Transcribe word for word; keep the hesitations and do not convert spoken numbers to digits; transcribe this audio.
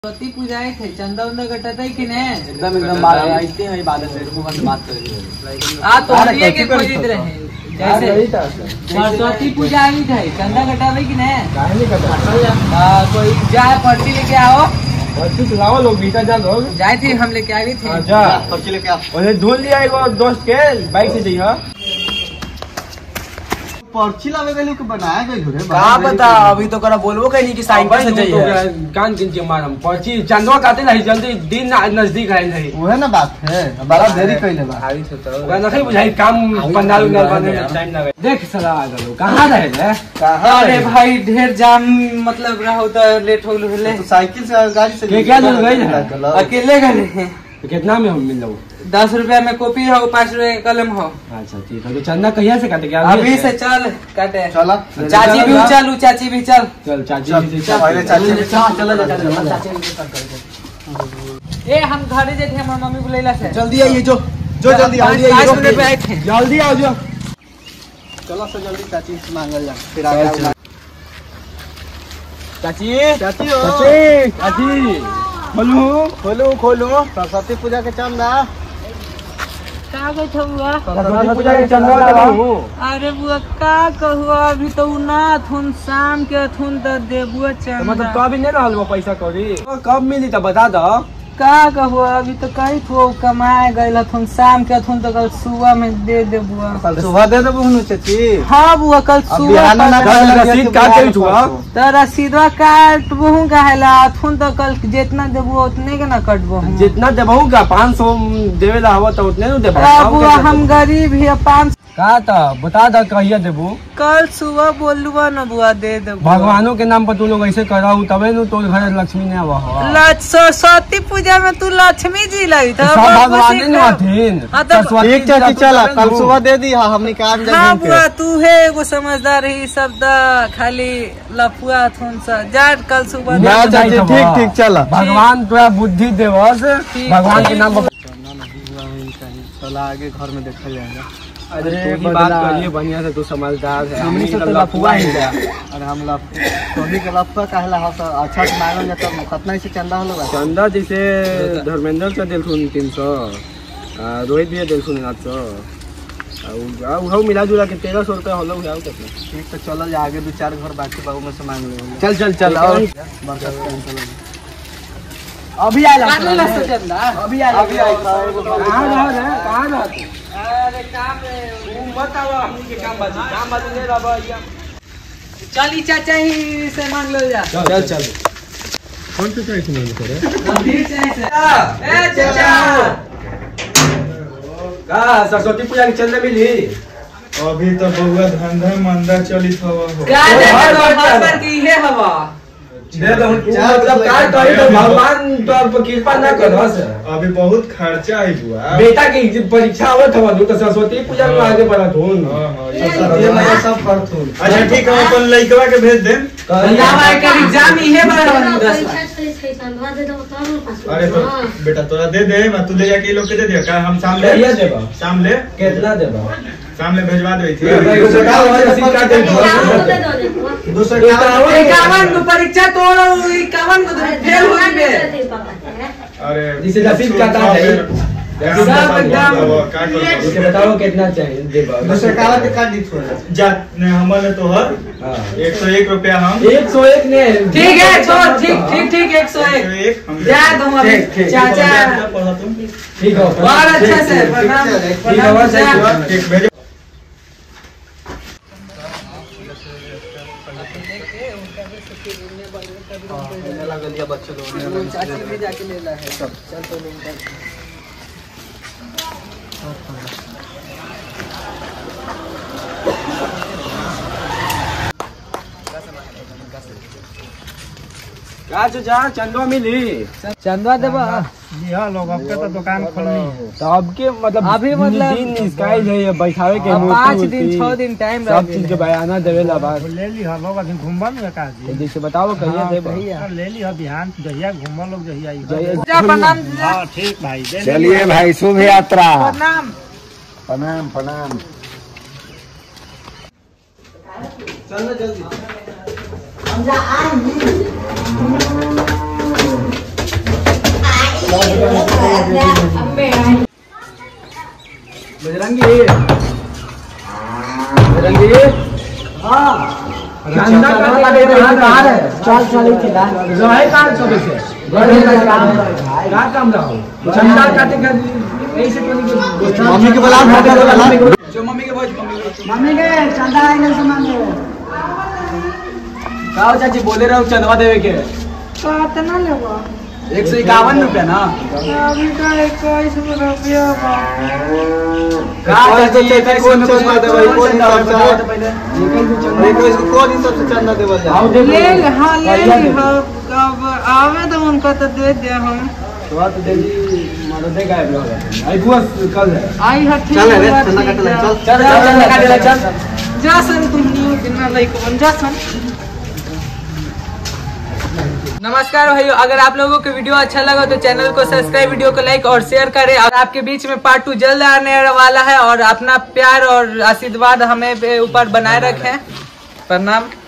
सरस्वती पूजा थे, चंदा उंदा कटाता है कि नहीं? एकदम एकदम आते हैं इबादत से बात करेंगे। आ तो हम ये के खोजित रहे जैसे सरस्वती पूजा आई थे, चंदा कटावे कि नहीं? काहे नहीं कटा? आ, कोई जाए पर्ची लेके आओ। पर्ची तो लाओ, लोग बीता जा लोग जाए थे, हम लेके आए थे। अच्छा पर्ची लेके आओ। उन्हें ढूंढ लिया एक दोस्त के बाइक से जाइए। पर्ची लावे गए लोग बनाया गए घरे का बता, अभी तो करा बोलबो कहीं कि साइकिल से जाइए। कान किन के मारम पर्ची चंदवा काटे नहीं, जल्दी दिन नजदीक है नहीं। वो है ना बात है, बड़ा देरी कइले बा। भारी से तो नहीं बुझाई काम पंडाल उंडाल बने में टाइम लगे। देख साला आ गलो कहां रहे रे? कहां? अरे भाई ढेर जाम मतलब रहो तो लेट हो गए। तो साइकिल से गाड़ी से के क्या लोग गए हैं? अकेले गए हैं। कितना में हम मिल जाओ? दस रुपया में कॉपी हो, पाँच रुपया का कलम हो। अच्छा ठीक है, तो चंदा कहिया से काटे? क्या अभी से चल काटे। चला चाची भी चलू, चाची भी चल। चल चाची पहले चाची के साथ चला जा। ए हम घरे जे थे, हमार मम्मी बुलेला से। जल्दी आइए, जो जो जल्दी पाँच आइए, पाँच मिनट पे आए थे। जल्दी आओ जो। चलो सो जल्दी चाची से मांगल जा, फिर आगे चाची चाची हो चाची चाची खोलू खोलो खोलो सरस्वती पूजा के चंदा। का गई था बुआ? सरस्वती पूजा के चंदा लगाऊ। अरे बुआ का कहू, अभी तो ना थुन शाम के थुन तो देबुआ चंदा। मतलब कभी नहीं रहल वो पैसा कौड़ी? कब मिली तो बता दो। का कहू, अभी तो कहीं थो कमाए गए हथुन, शाम के थुन तो कल सुबह में दे दे बुआ। कल सुबह दे देबो हनु चाची। हाँ बुआ, कल सुबह रसीद काट के छुआ तो रसीदवा काट बहु कहेला थुन तो कल जितना देबू उतने के ना कटबो। जितना देबहू का पाँच सौ देवे ला हवा तो उतने न देबो। बुआ हम गरीब ही, पाँच का तो बता दो कहिया देबू? कल सुबह बोलुआ न बुआ दे दे। भगवानों के नाम पर तू लोग ऐसे कराऊ तबे न तो घर लक्ष्मी ने आवा हो। सरस्वती पूजा में तू लक्ष्मी जी लगी था। सब भगवान ने हथिन। एक चाची चला, कल सुबह दे दी। हाँ हमने काम जा हाँ बुआ, तू है एगो समझदार ही, सब खाली लफुआ थुन सा जा। कल सुबह ठीक ठीक चला। भगवान तोरा बुद्धि देवस, भगवान के नाम पर चला आगे घर में देखा जाएगा। अरे बात करिए बढ़िया से, तू समझदार है। हमनी सब तो लफुआ ही है। अरे हम लफ तोनी के लफुआ कहला हो, अच्छा से मांगल जा तब कितना से चंदा होलो बा? चंदा जैसे धर्मेंद्र से दिलसुन तीन सौ, रोहित भी दिलसुन आठ सौ, और मिला जुला के तेरह सौ रुपया होलो। ठीक तो चलो जा आगे, दो चार घर बाकी बाबू में से मांग ले। चल चल चल अभी आला अभी आला अभी आला। कहां रह रे? कहां रह? अरे काम बताओ, हमनी के काम बाजी काम बाजी नहीं रहबा। चली चाचा ही से मांग लो जा। चल चल कौन से चाहिए सुनाने करे? गंभीर से ए चाचा का सरस्वती पूजा के चंदा मिली? अभी तो बउआ धंधा मंदा चलित हवा हो। का हर बार की है हवा दे दो। मतलब का करी तो भगवान तो पर कृपा ना करस। अभी बहुत खर्चा है बुआ। बेटा की परीक्षा आवत हवा तो सरस्वती पूजा में आगे बढ़त होन। हां हां ये मैं सब करत हूं। अच्छा ठीक है, अपन लइकवा के भेज दे। हमारे का एग्जाम ही है बड़ा दस। अरे तो बेटा तोरा दे दे, मैं तू ले जाके ये लोग के दे दिया का? हम शाम ले ले देबा। शाम ले कितना देबा? शाम ले भेजवा देई थी। दूसरा इक्यावन को परीक्षा तो इक्यावन को फेल हो गए। अरे जिसे रसीद काटा है सब एकदम उसे बताओ कितना चाहिए देबा। दूसरा काला के काट दी थोड़ा जा ने हमने तो हर हां एक सौ एक रुपया हम एक सौ एक ने। ठीक है छोड़, ठीक ठीक ठीक एक सौ एक एक हम जा दूं अभी। चाचा पढ़ा तुम ठीक है, बहुत अच्छा से प्रणाम प्रणाम। ठीक भेजो। बच्चे लोग चाची भी जाके ले ला है सब। चल तो का जा चंदवा मिली? चंदवा देबा। यह लोग अब के तो दुकान खोलनी है तो अब के मतलब अभी मतलब दिन स्काई है बैठावे के अब मूर्ति पाँच मूर्ति, दिन छह दिन टाइम सब चीज के बयाना देवे ला बात। ले ली हम लोग अभी घूमन में का जी। जैसे बताओ कहिया दे भैया ले ली हम बिहान जहिया घूमन लोग जहिया जा प्रणाम। हां ठीक भाई। चलिए भाई, शुभ यात्रा। प्रणाम प्रणाम प्रणाम। चलो जल्दी हम जा आए बजरंगी बजरंगी हाँ चंदा का दे रहा कहाँ है चल चल चला जो है कहाँ चले से क्या काम रहा हो चंदा काटे का ऐसे कोई मम्मी के बुला जो मम्मी के बोझ मम्मी के चंदा आएंगे सामान दे काओ चाची बोले रहो चंदवा देवे के कितना लेबो एक सौ इक्यावन रुपया ना अभी का इक्कीस रुपया बा का चाची कौन चंदा देवे कौन चंदा पहले अरे कोई इसको कौन हिसाब से चंदा देवल जा ले हाँ ले ली हाँ अब आवे तो उनको तो दे दे हम तो बात दे दी मारो दे गाय ब्लॉग आई बुआ कल है आई हठी चल रे चंदा काट ले चल चल चंदा काट ले चल जा सन तुम बिना लाइक बन जा सन। नमस्कार भाइयों, अगर आप लोगों को वीडियो अच्छा लगा तो चैनल को सब्सक्राइब, वीडियो को लाइक और शेयर करें। और आपके बीच में पार्ट टू जल्द आने वाला है और अपना प्यार और आशीर्वाद हमें ऊपर बनाए रखें। प्रणाम।